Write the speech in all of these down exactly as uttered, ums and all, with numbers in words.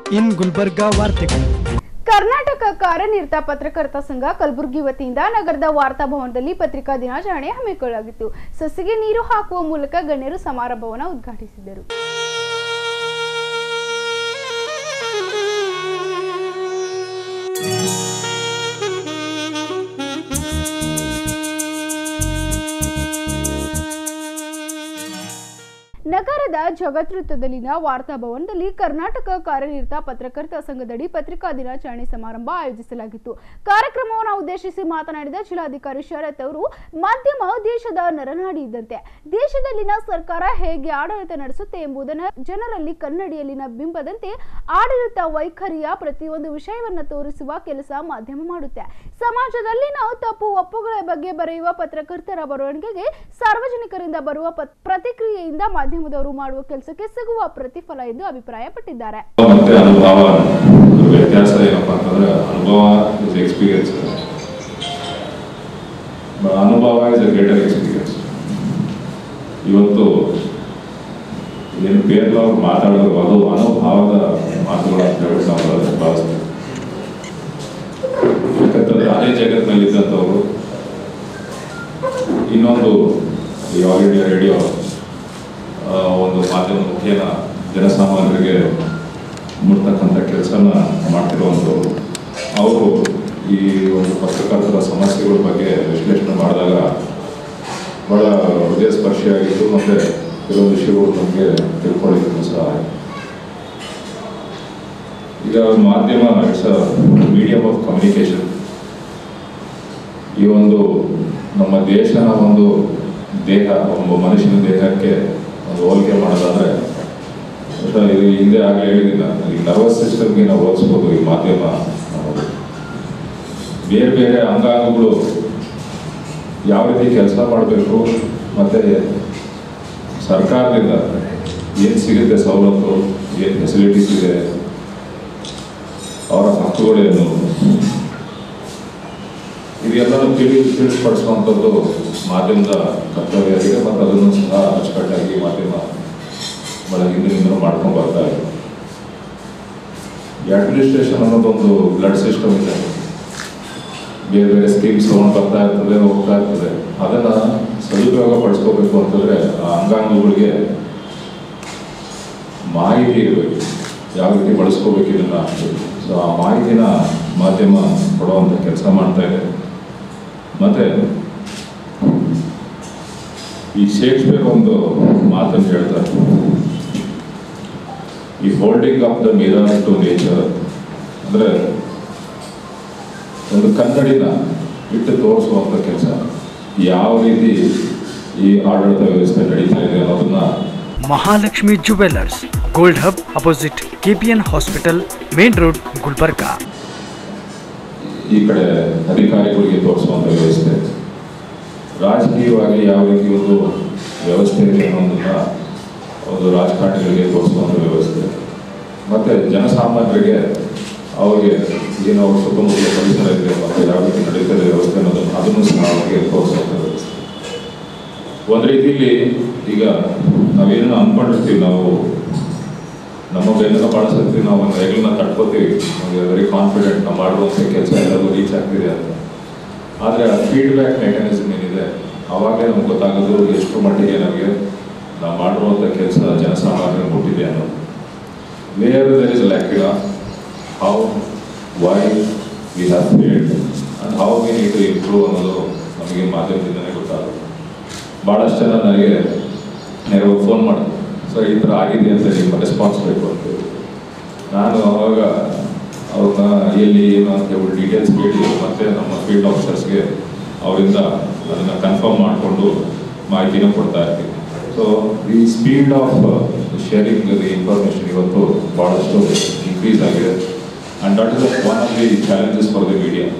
ಇನ್ ಗುಲ್ಬರ್ಗಾ ವಾರ್ತೆಗಳು. ಕರ್ನಾಟಕ ಕಾರ್ಯನಿರತ ಪತ್ರಕರ್ತ ಸಂಘ ಕಲಬುರಗಿ ವತಿಯಿಂದ ನಗರದ ವಾರ್ತಾ ಭವನದಲ್ಲಿ ಪತ್ರಿಕಾ ದಿನಾಚರಣೆ ಹಮ್ಮಿಕೊಳ್ಳಲಾಗಿತ್ತು. ಸಸಿಗೆ ನೀರು ಹಾಕುವ ಮೂಲಕ ಗಣ್ಯರು ಸಮಾರಂಭವನ್ನು ಉದ್ಘಾಟಿಸಿದರು. ನಗರದ ಜಗತ್ವೃತ್ತದಲ್ಲಿನ ವಾರ್ತಾ ಭವನದಲ್ಲಿ ಕರ್ನಾಟಕ ಕಾರ್ಯನಿರತ ಪತ್ರಕರ್ತ ಸಂಘದಡಿ ಪತ್ರಿಕಾ ದಿನಾಚರಣೆ ಸಮಾರಂಭ ಆಯೋಜಿಸಲಾಗಿತ್ತು. ಕಾರ್ಯಕ್ರಮವನ್ನು ಉದ್ದೇಶಿಸಿ ಮಾತನಾಡಿದ ಜಿಲ್ಲಾಧಿಕಾರಿ ಶರತ್ ಅವರು, ಮಾಧ್ಯಮ ದೇಶದ ನರನಾಡಿ ಇದ್ದಂತೆ. ದೇಶದಲ್ಲಿನ ಸರ್ಕಾರ ಹೇಗೆ ಆಡಳಿತ ನಡೆಸುತ್ತೆ ಎಂಬುದನ್ನು ಜನರಲ್ಲಿ ಕನ್ನಡಿಯಲ್ಲಿನ ಬಿಂಬದಂತೆ ಆಡಳಿತ ವೈಖರಿಯ ಪ್ರತಿಯೊಂದು ವಿಷಯವನ್ನು ತೋರಿಸುವ ಕೆಲಸ ಮಾಧ್ಯಮ ಮಾಡುತ್ತೆ. ಸಮಾಜದಲ್ಲಿನ ತಪ್ಪು ಒಪ್ಪುಗಳ ಬಗ್ಗೆ ಬರೆಯುವ ಪತ್ರಕರ್ತರ ಬರವಣಿಗೆಗೆ ಸಾರ್ವಜನಿಕರಿಂದ ಬರುವ ಪ್ರತಿಕ್ರಿಯೆಯಿಂದ ಮಾಧ್ಯಮದವರು ಮಾಡುವ ಕೆಲಸಕ್ಕೆ ಸಿಗುವ ಪ್ರತಿಫಲ ಎಂದು ಅಭಿಪ್ರಾಯಪಟ್ಟಿದ್ದಾರೆ. ಮತ್ತೆ ಅನುಭವ ವ್ಯತ್ಯಾಸ ಏನಪ್ಪಾ ಅಂತಂದ್ರೆ ಅನುಭವ ಇಸ್ ಎಕ್ಸ್ಪೀರಿಯನ್ಸ್. ಅನುಭವ ಇಸ್ ಎ ಗ್ರೇಟರ್ ಎಕ್ಸ್ಪೀರಿಯನ್ಸ್. ಇವತ್ತು ಏನು ಬೇರೆ ಅವ್ರು ಮಾತಾಡೋದು ಅದು ಅನುಭವದ ಮಾತುಗಳು ಅಂತ ಹೇಳಿ ನಾವು ಭಾವಿಸ್ತೀವಿ. ಯಾಕಂತಂದ್ರೆ ಅದೇ ಜಗತ್ತಿನಲ್ಲಿ ಇದ್ದಂಥವ್ರು ಇನ್ನೊಂದು ಈ ಆಲ್ ಇಂಡಿಯಾ ರೇಡಿಯೋ ಒಂದು ಮಾಧ್ಯಮ ಮುಖೇನ ಜನಸಾಮಾನ್ಯರಿಗೆ ಮುಟ್ತಕ್ಕಂಥ ಕೆಲಸನ ಮಾಡ್ತಿರುವಂಥವ್ರು. ಅವರು ಈ ಒಂದು ಪತ್ರಕರ್ತರ ಸಮಸ್ಯೆಗಳ ಬಗ್ಗೆ ವಿಶ್ಲೇಷಣೆ ಮಾಡಿದಾಗ ಬಹಳ ಹೃದಯ ಸ್ಪರ್ಶಿಯಾಗಿತ್ತು. ಮತ್ತು ಕೆಲವು ವಿಷಯಗಳು ನಮಗೆ ತಿಳ್ಕೊಳ್ಳಿಕ್ಕೂ ಸಹ ಈಗ ಮಾಧ್ಯಮ it's a medium of communication. ಈ ಒಂದು ನಮ್ಮ ದೇಶನ ಒಂದು ದೇಹ, ಒಬ್ಬ ಮನುಷ್ಯನ ದೇಹಕ್ಕೆ ಒಂದು ಹೋಲಿಕೆ ಮಾಡೋದಾದ್ರೆ ಇದು ಹಿಂದೆ ಆಗಲೇ ಹೇಳಿದಿಲ್ಲ, ಈ ನರ್ವಸ್ ಸಿಸ್ಟಮ್ಗೆ ನಾವು ಹೋಲಿಸ್ಬೋದು ಈ ಮಾಧ್ಯಮ. ಬೇರೆ ಬೇರೆ ಅಂಗಾಂಗಗಳು ಯಾವ ರೀತಿ ಕೆಲಸ ಮಾಡಬೇಕು ಮತ್ತು ಸರ್ಕಾರದಿಂದ ಏನು ಸಿಗುತ್ತೆ ಸವಲತ್ತು, ಏನು ಫೆಸಿಲಿಟೀಸ್ ಇದೆ, ಅವರ ಹಕ್ಕುಗಳೇನು, ಇದೆಲ್ಲನೂ ತಿಳಿ ತಿಳಿಸ್ಪಡಿಸುವಂಥದ್ದು ಮಾಧ್ಯಮದ ಕರ್ತವ್ಯ ಆಗಿದೆ. ಮತ್ತು ಅದನ್ನು ಸಹ ಅಚ್ಚುಕಟ್ಟಾಗಿ ಮಾಧ್ಯಮ ಬಹಳ ಹಿಂದಿನಿಂದ ಮಾಡ್ಕೊಂಡು ಬರ್ತಾ ಇದೆ. ಈ ಅಡ್ಮಿನಿಸ್ಟ್ರೇಷನ್ ಅನ್ನೋದೊಂದು ಬ್ಲಡ್ ಸಿಸ್ಟಮ್ ಇದೆ. ಬೇರೆ ಬೇರೆ ಸ್ಕೀಮ್ಸ್ ತೊಗೊಂಡು ಬರ್ತಾ ಇರ್ತದೆ, ಹೋಗ್ತಾ ಇರ್ತದೆ. ಅದನ್ನು ಸದುಪಯೋಗ ಪಡಿಸ್ಕೋಬೇಕು ಅಂತಂದರೆ ಆ ಅಂಗಾಂಗಗಳಿಗೆ ಮಾಹಿತಿ ಇರಬೇಕು, ಯಾವ ರೀತಿ ಬಳಸ್ಕೋಬೇಕು ಇದನ್ನು. ಸೊ ಆ ಮಾಹಿತಿನ ಮಾಧ್ಯಮ ಕೊಡುವಂಥ ಕೆಲಸ ಮಾಡ್ತಾ ಇದೆ. ಮತ್ತು ಈ ಶೇಕ್ಸ್ಪಿಯರ್ ಒಂದು ಮಾತನ್ನು ಹೇಳ್ತಾರೆ, ಈ holding of the mirror to nature ಅಂದರೆ ಒಂದು ಕನ್ನಡಿನ ಇಟ್ಟು ತೋರಿಸುವಂಥ ಕೆಲಸ. ಯಾವ ರೀತಿ ಈ ಆಡಳಿತ ವ್ಯವಸ್ಥೆ ನಡೀತಾ ಇದೆ ಅನ್ನೋದನ್ನ. Mahalakshmi jewellers, gold hub opposite KPN hospital, main road, Gulbarga. ಈ ಕಡೆ ಅಧಿಕಾರಿಗಳಿಗೆ ತೋರಿಸುವಂಥ ವ್ಯವಸ್ಥೆ, ರಾಜಕೀಯವಾಗಿ ಯಾವ ರೀತಿ ಒಂದು ವ್ಯವಸ್ಥೆ ಇದೆ ಅನ್ನೋದನ್ನ ಒಂದು ರಾಜಕಾರಣಿಗಳಿಗೆ ತೋರಿಸುವಂಥ ವ್ಯವಸ್ಥೆ, ಮತ್ತು ಜನಸಾಮಾನ್ಯರಿಗೆ ಅವರಿಗೆ ಏನು ಅವ್ರ ಸುತ್ತಮುತ್ತಲ ಪರಿಸರ ಇದೆ ಮತ್ತು ಯಾವ ರೀತಿ ನಡೀತದೆ ವ್ಯವಸ್ಥೆ ಅನ್ನೋದನ್ನು ಅದನ್ನು ಸಹ ಅವರಿಗೆ ತೋರಿಸುವಂಥ ವ್ಯವಸ್ಥೆ. ಒಂದು ರೀತಿಯಲ್ಲಿ ಈಗ ನಾವೇನು ಅಂದ್ಕೊಂಡಿರ್ತೀವಿ, ನಾವು ನಮ್ಮ ಬೆನ್ನನ್ನು ಬಳಸಿರ್ತೀವಿ, ನಾವು ಒಂದು ಹೆಗಲನ್ನ ತಟ್ಕೋತೀವಿ, ನಮಗೆ ವೆರಿ ಕಾನ್ಫಿಡೆಂಟ್ ನಾವು ಮಾಡುವಂಥ ಕೆಲಸ ಎಲ್ಲರಿಗೂ ರೀಚ್ ಆಗ್ತಿದೆ ಅಂತ. ಆದರೆ ಆ ಫೀಡ್ಬ್ಯಾಕ್ ಮೆಕ್ಯಾನಿಸಮ್ ಏನಿದೆ ಆವಾಗಲೇ ನಮ್ಗೆ ಗೊತ್ತಾಗೋದು ಎಷ್ಟು ಮಟ್ಟಿಗೆ ನಮಗೆ ನಾವು ಮಾಡಿರುವಂಥ ಕೆಲಸ ಜನಸಾಮಾನ್ಯರಿಗೆ ಮುಟ್ಟಿದೆ ಅನ್ನೋದು. Where there is lacuna, how why we have failed and how we need to improve ಅನ್ನೋದು ನಮಗೆ ಮಾಧ್ಯಮದಿಂದಲೇ ಗೊತ್ತಾಗುತ್ತೆ. ಭಾಳಷ್ಟು ಜನ ನನಗೆ ನೇರವಾಗಿ ಫೋನ್ ಮಾಡಿದ್ರು, ಸೊ ಈ ಥರ ಆಗಿದೆ ಅಂತ ನಿಮ್ಮ ರೆಸ್ಪಾನ್ಸ್ ಬೇಕು ಅಂತೇಳಿ. ನಾನು ಅವಾಗ ಅವ್ರನ್ನ ಎಲ್ಲಿ ಏನು ಅಂತ ಹೇಳಿ ಡೀಟೇಲ್ಸ್ ಕೇಳಿ ಮತ್ತು ನಮ್ಮ ಫೀಲ್ಡ್ ಆಫೀಸರ್ಸ್ಗೆ ಅವರಿಂದ ಅದನ್ನು ಕನ್ಫರ್ಮ್ ಮಾಡಿಕೊಂಡು ಮಾಹಿತಿನ ಕೊಡ್ತಾ ಇರ್ತೀವಿ. ಸೊ ಈ speed of sharing the information ಇವತ್ತು ಭಾಳಷ್ಟು ಇನ್ಕ್ರೀಸ್ ಆಗಿದೆ. And that is one of the challenges for the media.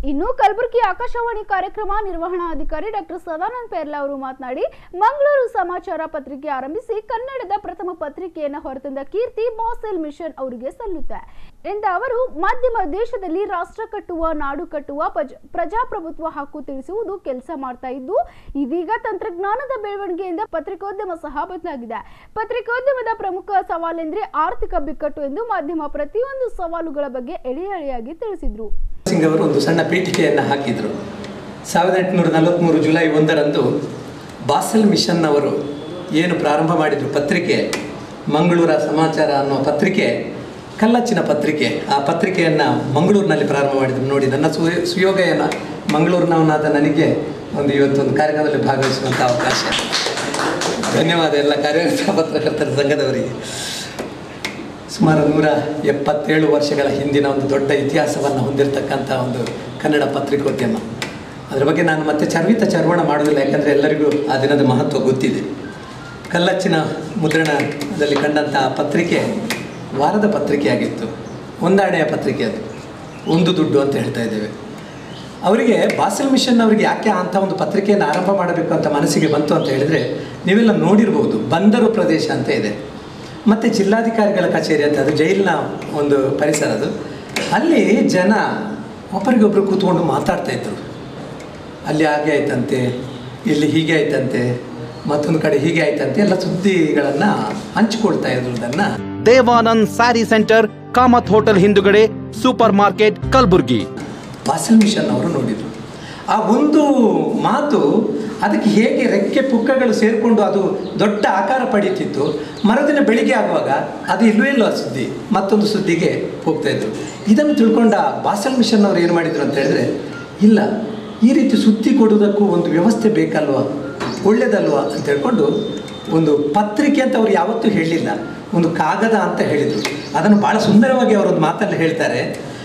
ಇನ್ನು ಕಲಬುರಗಿ ಆಕಾಶವಾಣಿ ಕಾರ್ಯಕ್ರಮ ನಿರ್ವಹಣಾಧಿಕಾರಿ ಡಾಕ್ಟರ್ ಸದಾನಂದ ಪೆರ್ಲಾ ಅವರು ಮಾತನಾಡಿ ಮಂಗಳೂರು ಸಮಾಚಾರ ಪತ್ರಿಕೆ ಆರಂಭಿಸಿ ಕನ್ನಡದ ಪ್ರಥಮ ಪತ್ರಿಕೆಯನ್ನು ಹೊರತಂದ ಕೀರ್ತಿ ಬಾಸೆಲ್ ಮಿಷನ್ ಅವರಿಗೆ ಸಲ್ಲುತ್ತೆ ಎಂದ ಅವರು ಮಾಧ್ಯಮ ದೇಶದಲ್ಲಿ ರಾಷ್ಟ್ರ ಕಟ್ಟುವ ನಾಡು ಕಟ್ಟುವ ಪ್ರಜಾಪ್ರಭುತ್ವ ಹಕ್ಕು ತಿಳಿಸುವುದು ಕೆಲಸ ಮಾಡ್ತಾ ಇದ್ದು ಇದೀಗ ತಂತ್ರಜ್ಞಾನದ ಬೆಳವಣಿಗೆಯಿಂದ ಪತ್ರಿಕೋದ್ಯಮ ಸಹ ಬದಲಾಗಿದೆ. ಪತ್ರಿಕೋದ್ಯಮದ ಪ್ರಮುಖ ಸವಾಲೆಂದ್ರೆ ಆರ್ಥಿಕ ಬಿಕ್ಕಟ್ಟು ಎಂದು ಮಾಧ್ಯಮ ಪ್ರತಿಯೊಂದು ಸವಾಲುಗಳ ಬಗ್ಗೆ ಎಳೆ ಎಳೆಯಾಗಿ ತಿಳಿಸಿದ್ರು. ಸಿಂಗ್ ಅವರು ಒಂದು ಸಣ್ಣ ಪೀಠಿಕೆಯನ್ನು ಹಾಕಿದರು. ಸಾವಿರದ ಎಂಟುನೂರ ನಲವತ್ತ್ಮೂರು ಜುಲೈ ಒಂದರಂದು ಬಾಸೆಲ್ ಮಿಷನ್ ಅವರು ಏನು ಪ್ರಾರಂಭ ಮಾಡಿದರು ಪತ್ರಿಕೆ, ಮಂಗಳೂರ ಸಮಾಚಾರ ಅನ್ನೋ ಪತ್ರಿಕೆ ಕಲ್ಲಚ್ಚಿನ ಪತ್ರಿಕೆ. ಆ ಪತ್ರಿಕೆಯನ್ನು ಮಂಗಳೂರಿನಲ್ಲಿ ಪ್ರಾರಂಭ ಮಾಡಿದರು. ನೋಡಿ, ನನ್ನ ಸು ಸುಯೋಗ ಏನು, ಮಂಗಳೂರಿನವನಾದ ನನಗೆ ಒಂದು ಇವತ್ತೊಂದು ಕಾರ್ಯಕ್ರಮದಲ್ಲಿ ಭಾಗವಹಿಸುವಂಥ ಅವಕಾಶ. ಧನ್ಯವಾದ ಎಲ್ಲ ಕಾರ್ಯನಿರತ ಪತ್ರಕರ್ತರ ಸಂಘದವರಿಗೆ. ಸುಮಾರು ನೂರ ಎಪ್ಪತ್ತೇಳು ವರ್ಷಗಳ ಹಿಂದಿನ ಒಂದು ದೊಡ್ಡ ಇತಿಹಾಸವನ್ನು ಹೊಂದಿರತಕ್ಕಂಥ ಒಂದು ಕನ್ನಡ ಪತ್ರಿಕೋದ್ಯಮ. ಅದರ ಬಗ್ಗೆ ನಾನು ಮತ್ತೆ ಚರ್ವಿತ ಚರ್ವಣ ಮಾಡೋದಿಲ್ಲ, ಯಾಕಂದರೆ ಎಲ್ಲರಿಗೂ ಆ ದಿನದ ಮಹತ್ವ ಗೊತ್ತಿದೆ. ಕಲ್ಲಚ್ಚಿನ ಮುದ್ರಣದಲ್ಲಿ ಕಂಡಂಥ ಪತ್ರಿಕೆ ವಾರದ ಪತ್ರಿಕೆಯಾಗಿತ್ತು, ಒಂದಾಣೆಯ ಪತ್ರಿಕೆ. ಅದು ಒಂದು ದುಡ್ಡು ಅಂತ ಹೇಳ್ತಾ ಇದ್ದೇವೆ. ಅವರಿಗೆ ಬಾಸೆಲ್ ಮಿಷನ್ ಅವರಿಗೆ ಯಾಕೆ ಅಂಥ ಒಂದು ಪತ್ರಿಕೆಯನ್ನು ಆರಂಭ ಮಾಡಬೇಕು ಅಂತ ಮನಸ್ಸಿಗೆ ಬಂತು ಅಂತ ಹೇಳಿದರೆ, ನೀವೆಲ್ಲ ನೋಡಿರ್ಬೋದು, ಬಂದರು ಪ್ರದೇಶ ಅಂತ ಇದೆ, ಮತ್ತು ಜಿಲ್ಲಾಧಿಕಾರಿಗಳ ಕಚೇರಿ ಅಂತ, ಅದು ಜೈಲಿನ ಒಂದು ಪರಿಸರ. ಅದು ಅಲ್ಲಿ ಜನ ಒಬ್ಬರಿಗೊಬ್ಬರು ಕೂತ್ಕೊಂಡು ಮಾತಾಡ್ತಾಯಿದ್ರು. ಅಲ್ಲಿ ಹಾಗೆ ಆಯ್ತಂತೆ, ಇಲ್ಲಿ ಹೀಗೆ ಆಯ್ತಂತೆ, ಮತ್ತೊಂದು ಕಡೆ ಹೀಗೆ ಆಯ್ತಂತೆ, ಎಲ್ಲ ಸುದ್ದಿಗಳನ್ನು ಹಂಚಿಕೊಳ್ತಾ ಇರೋದನ್ನು. Devanand sari centre, Kamath hotel ಹಿಂದುಗಡೆ, super market, Kalaburgi. Basel mission ಅವರು ನೋಡಿದರು. ಆ ಒಂದು ಮಾತು ಅದಕ್ಕೆ ಹೇಗೆ ರೆಕ್ಕೆ ಪುಕ್ಕಗಳು ಸೇರಿಕೊಂಡು ಅದು ದೊಡ್ಡ ಆಕಾರ ಪಡೀತಿತ್ತು. ಮರುದಿನ ಬೆಳಿಗ್ಗೆ ಆಗುವಾಗ ಅದು ಇಲ್ಲವೇ ಇಲ್ಲ ಸುದ್ದಿ, ಮತ್ತೊಂದು ಸುದ್ದಿಗೆ ಹೋಗ್ತಾಯಿದ್ರು. ಇದನ್ನು ತಿಳ್ಕೊಂಡ ಬಾಸೆಲ್ ಮಿಷನ್ ಅವರು ಏನು ಮಾಡಿದರು ಅಂತ ಹೇಳಿದ್ರೆ, ಇಲ್ಲ, ಈ ರೀತಿ ಸುದ್ದಿ ಕೊಡೋದಕ್ಕೂ ಒಂದು ವ್ಯವಸ್ಥೆ ಬೇಕಲ್ವ, ಒಳ್ಳೆಯದಲ್ವ ಅಂತ ಹೇಳ್ಕೊಂಡು ಒಂದು ಪತ್ರಿಕೆ ಅಂತ ಅವರು ಯಾವತ್ತೂ ಹೇಳಲಿಲ್ಲ, ಒಂದು ಕಾಗದ ಅಂತ ಹೇಳಿದರು. ಅದನ್ನು ಭಾಳ ಸುಂದರವಾಗಿ ಅವರೊಂದು ಮಾತಲ್ಲಿ ಹೇಳ್ತಾರೆ.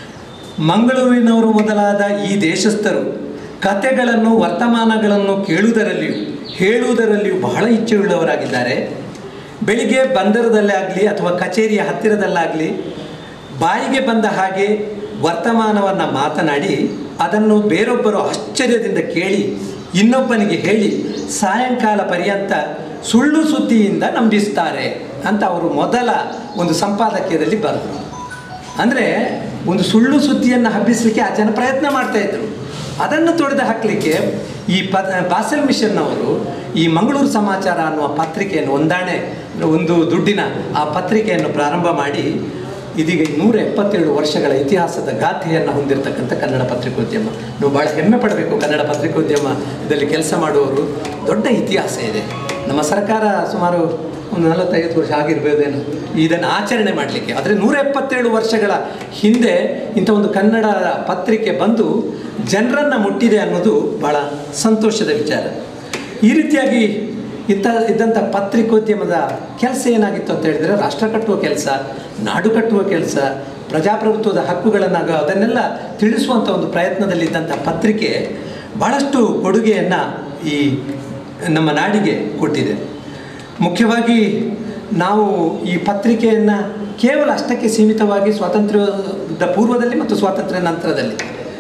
ಮಂಗಳೂರಿನವರು ಮೊದಲಾದ ಈ ದೇಶಸ್ಥರು ಕಥೆಗಳನ್ನು ವರ್ತಮಾನಗಳನ್ನು ಕೇಳುವುದರಲ್ಲಿಯೂ ಹೇಳುವುದರಲ್ಲಿಯೂ ಬಹಳ ಇಚ್ಛೆಯುಳ್ಳವರಾಗಿದ್ದಾರೆ. ಬೆಳಿಗ್ಗೆ ಬಂದರದಲ್ಲೇ ಆಗಲಿ ಅಥವಾ ಕಚೇರಿಯ ಹತ್ತಿರದಲ್ಲಾಗಲಿ ಬಾಯಿಗೆ ಬಂದ ಹಾಗೆ ವರ್ತಮಾನವನ್ನು ಮಾತನಾಡಿ ಅದನ್ನು ಬೇರೊಬ್ಬರು ಆಶ್ಚರ್ಯದಿಂದ ಕೇಳಿ ಇನ್ನೊಬ್ಬನಿಗೆ ಹೇಳಿ ಸಾಯಂಕಾಲ ಪರ್ಯಂತ ಸುಳ್ಳು ಸುದ್ದಿಯಿಂದ ನಂಬಿಸ್ತಾರೆ ಅಂತ ಅವರು ಮೊದಲ ಒಂದು ಸಂಪಾದಕೀಯದಲ್ಲಿ ಬರೆದರು. ಅಂದರೆ ಒಂದು ಸುಳ್ಳು ಸುದ್ದಿಯನ್ನು ಹಬ್ಬಿಸಲಿಕ್ಕೆ ಆ ಜನ ಪ್ರಯತ್ನ ಮಾಡ್ತಾಯಿದ್ರು. ಅದನ್ನು ತೊಡೆದು ಹಾಕಲಿಕ್ಕೆ ಈ ಪ ಬಾಸೆಲ್ ಮಿಷನ್ ಅವರು ಈ ಮಂಗಳೂರು ಸಮಾಚಾರ ಅನ್ನುವ ಪತ್ರಿಕೆಯನ್ನು, ಒಂದಾಣೆ ಒಂದು ದುಡ್ಡಿನ ಆ ಪತ್ರಿಕೆಯನ್ನು ಪ್ರಾರಂಭ ಮಾಡಿ ಇದೀಗ ನೂರ ಎಪ್ಪತ್ತೇಳು ವರ್ಷಗಳ ಇತಿಹಾಸದ ಗಾಥೆಯನ್ನು ಹೊಂದಿರತಕ್ಕಂಥ ಕನ್ನಡ ಪತ್ರಿಕೋದ್ಯಮ. ನಾವು ಭಾಳ ಹೆಮ್ಮೆ ಪಡಬೇಕು. ಕನ್ನಡ ಪತ್ರಿಕೋದ್ಯಮದಲ್ಲಿ ಕೆಲಸ ಮಾಡುವವರು ದೊಡ್ಡ ಇತಿಹಾಸ ಇದೆ. ನಮ್ಮ ಸರ್ಕಾರ ಸುಮಾರು ಒಂದು ನಲವತ್ತೈವತ್ತು ವರ್ಷ ಆಗಿರ್ಬೋದೇನು ಇದನ್ನು ಆಚರಣೆ ಮಾಡಲಿಕ್ಕೆ. ಆದರೆ ನೂರ ಎಪ್ಪತ್ತೇಳು ವರ್ಷಗಳ ಹಿಂದೆ ಇಂಥ ಒಂದು ಕನ್ನಡ ಪತ್ರಿಕೆ ಬಂದು ಜನರನ್ನು ಮುಟ್ಟಿದೆ ಅನ್ನೋದು ಭಾಳ ಸಂತೋಷದ ವಿಚಾರ. ಈ ರೀತಿಯಾಗಿ ಇಂಥ ಇದ್ದಂಥ ಪತ್ರಿಕೋದ್ಯಮದ ಕೆಲಸ ಏನಾಗಿತ್ತು ಅಂತ ಹೇಳಿದರೆ, ರಾಷ್ಟ್ರ ಕಟ್ಟುವ ಕೆಲಸ, ನಾಡು ಕಟ್ಟುವ ಕೆಲಸ, ಪ್ರಜಾಪ್ರಭುತ್ವದ ಹಕ್ಕುಗಳನ್ನು ಅದನ್ನೆಲ್ಲ ತಿಳಿಸುವಂಥ ಒಂದು ಪ್ರಯತ್ನದಲ್ಲಿದ್ದಂಥ ಪತ್ರಿಕೆ ಭಾಳಷ್ಟು ಕೊಡುಗೆಯನ್ನು ಈ ನಮ್ಮ ನಾಡಿಗೆ ಕೊಟ್ಟಿದೆ. ಮುಖ್ಯವಾಗಿ ನಾವು ಈ ಪತ್ರಿಕೆಯನ್ನು ಕೇವಲ ಅಷ್ಟಕ್ಕೆ ಸೀಮಿತವಾಗಿ ಸ್ವಾತಂತ್ರ್ಯದ ಪೂರ್ವದಲ್ಲಿ ಮತ್ತು ಸ್ವಾತಂತ್ರ್ಯ ನಂತರದಲ್ಲಿ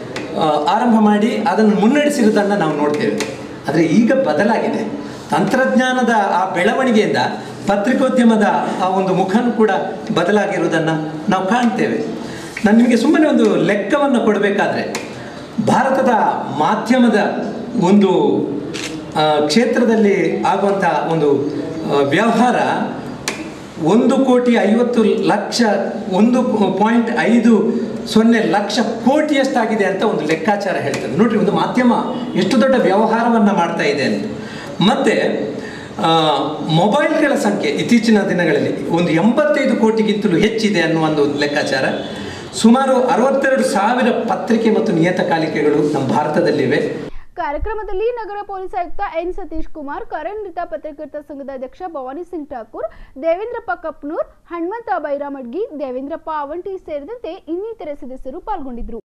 ಆರಂಭ ಮಾಡಿ ಅದನ್ನು ಮುನ್ನಡೆಸಿರುವುದನ್ನು ನಾವು ನೋಡ್ತೇವೆ. ಆದರೆ ಈಗ ಬದಲಾಗಿದೆ. ತಂತ್ರಜ್ಞಾನದ ಆ ಬೆಳವಣಿಗೆಯಿಂದ ಪತ್ರಿಕೋದ್ಯಮದ ಆ ಒಂದು ಮುಖನೂ ಕೂಡ ಬದಲಾಗಿರುವುದನ್ನು ನಾವು ಕಾಣ್ತೇವೆ. ನಾನು ನಿಮಗೆ ಸುಮ್ಮನೆ ಒಂದು ಲೆಕ್ಕವನ್ನು ಕೊಡಬೇಕಾದ್ರೆ, ಭಾರತದ ಮಾಧ್ಯಮದ ಒಂದು ಕ್ಷೇತ್ರದಲ್ಲಿ ಆಗುವಂಥ ಒಂದು ವ್ಯವಹಾರ ಒಂದು ಕೋಟಿ ಐವತ್ತು ಲಕ್ಷ ಒಂದು ಪಾಯಿಂಟ್ ಐದು ಸೊನ್ನೆ ಲಕ್ಷ ಕೋಟಿಯಷ್ಟಾಗಿದೆ ಅಂತ ಒಂದು ಲೆಕ್ಕಾಚಾರ ಹೇಳ್ತದೆ. ನೋಡ್ರಿ, ಒಂದು ಮಾಧ್ಯಮ ಎಷ್ಟು ದೊಡ್ಡ ವ್ಯವಹಾರವನ್ನು ಮಾಡ್ತಾ ಇದೆ ಅಂತ. ಮತ್ತು ಮೊಬೈಲ್ಗಳ ಸಂಖ್ಯೆ ಇತ್ತೀಚಿನ ದಿನಗಳಲ್ಲಿ ಒಂದು ಎಂಬತ್ತೈದು ಕೋಟಿಗಿಂತಲೂ ಹೆಚ್ಚಿದೆ ಅನ್ನುವ ಒಂದು ಲೆಕ್ಕಾಚಾರ. ಸುಮಾರು ಅರವತ್ತೆರಡು ಸಾವಿರ ಪತ್ರಿಕೆ ಮತ್ತು ನಿಯತಕಾಲಿಕೆಗಳು ನಮ್ಮ ಭಾರತದಲ್ಲಿವೆ. ಕಾರ್ಯಕ್ರಮದಲ್ಲಿ ನಗರ ಪೊಲೀಸ್ ಆಯುಕ್ತ ಎನ್ ಸತೀಶ್ ಕುಮಾರ್, ಕಾರ್ಯನಿರತ ಪತ್ರಕರ್ತರ ಸಂಘದ ಅಧ್ಯಕ್ಷ ಭವಾನಿ ಸಿಂಗ್ ಠಾಕೂರ್, ದೇವೇಂದ್ರಪ್ಪ ಕಪ್ನೂರ್, ಹನುಮಂತ ಬೈರಾಮಡ್ಗಿ, ದೇವೇಂದ್ರಪ್ಪ ಅವಂಟಿ ಸೇರಿದಂತೆ ಇನ್ನಿತರೆ ಸದಸ್ಯರು ಪಾಲ್ಗೊಂಡಿದ್ದರು.